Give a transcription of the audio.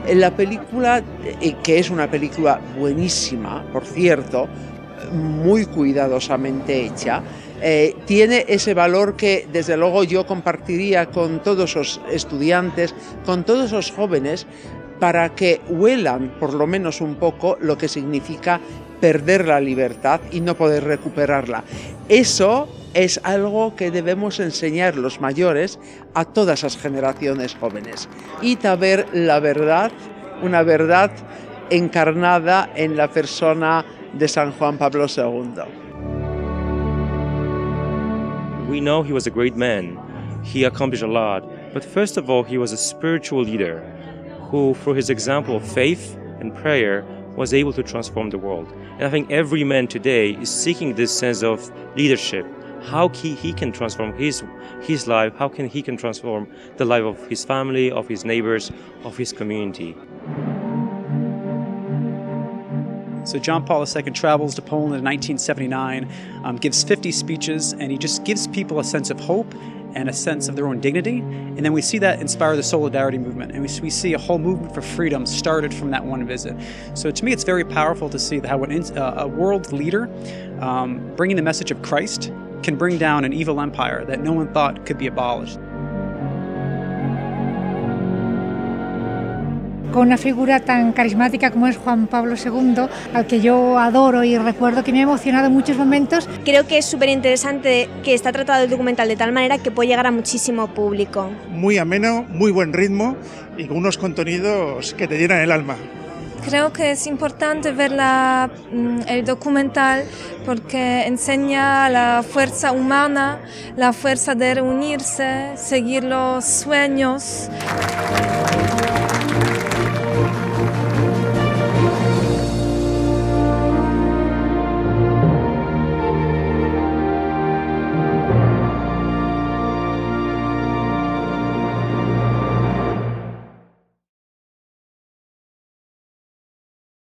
La película, que es una película buenísima, por cierto, muy cuidadosamente hecha, tiene ese valor que desde luego yo compartiría con todos los estudiantes, con todos los jóvenes, para que huelan por lo menos un poco lo que significa perder la libertad y no poder recuperarla. Eso es algo que debemos enseñar los mayores a todas las generaciones jóvenes y saber la verdad, una verdad encarnada en la persona de San Juan Pablo II. We know he was a great man. He accomplished a lot. But first of all, he was a spiritual leader who, through his example of faith and prayer, was able to transform the world. And I think every man today is seeking this sense of leadership. How he can transform his life, how he can transform the life of his family, of his neighbors, of his community. So John Paul II travels to Poland in 1979, gives 50 speeches, and he just gives people a sense of hope and a sense of their own dignity. And then we see that inspire the Solidarity movement, and we see a whole movement for freedom started from that one visit. So to me, it's very powerful to see how a world leader bringing the message of Christ can bring down an evil empire that no one thought could be abolished. Con una figura tan carismática como es Juan Pablo II, al que yo adoro y recuerdo que me ha emocionado en muchos momentos. Creo que es súper interesante que está tratado el documental de tal manera que puede llegar a muchísimo público. Muy ameno, muy buen ritmo y con unos contenidos que te llenan el alma. Creo que es importante ver el documental porque enseña la fuerza humana, la fuerza de reunirse, seguir los sueños.